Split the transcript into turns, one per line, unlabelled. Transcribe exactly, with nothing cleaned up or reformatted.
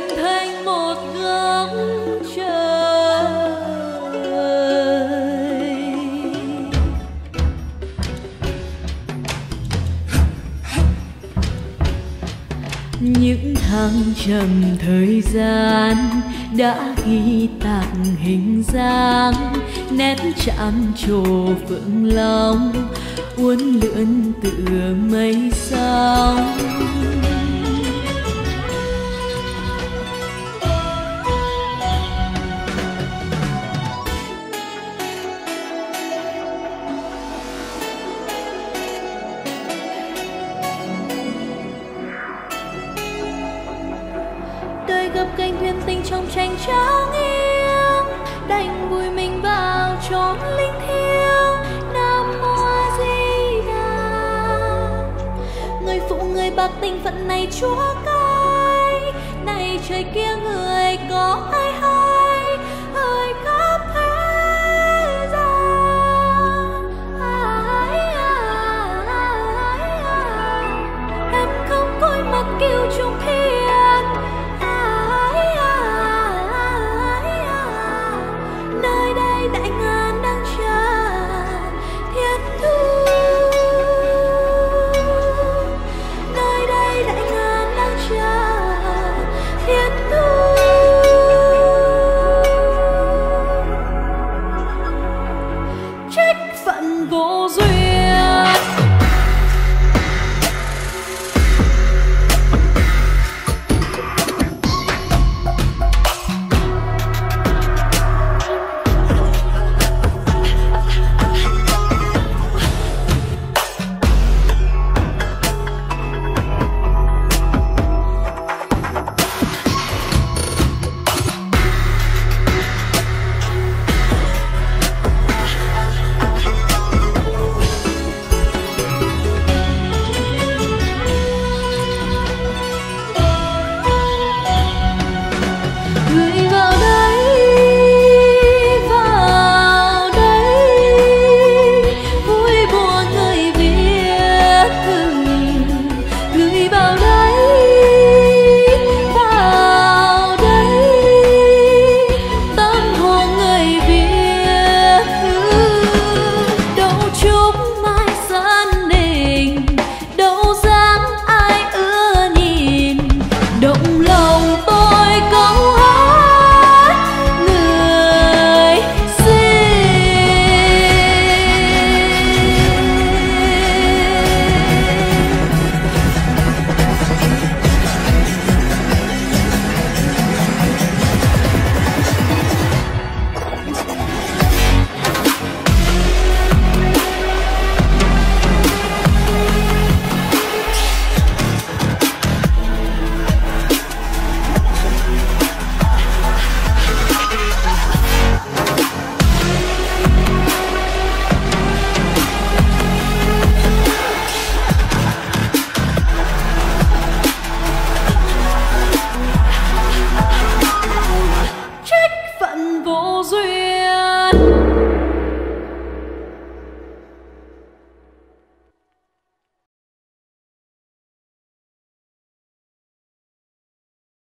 thành một góc trời. Những thăng trầm thời gian đã ghi tạc hình dáng, nét chạm trổ vượng lòng uốn lượn tựa mây sóng. Đời gặp cánh thuyền tình trong tranh trao nghiêng, đành vùi mình vào chốn linh thiêng. Nam mô A Di Đà. Người phụ người bạc tình phận này chúa cai, này trời kia người có ai hay ơi khắp thế gian. Ai, ai, ai, ai. Em không côi mặt kêu chung thiên. Đại ngàn đang chờ thiên thu, nơi đây đại ngàn đang chờ thiên thu. Trách phận vô duyên. Trách phận vô duyên.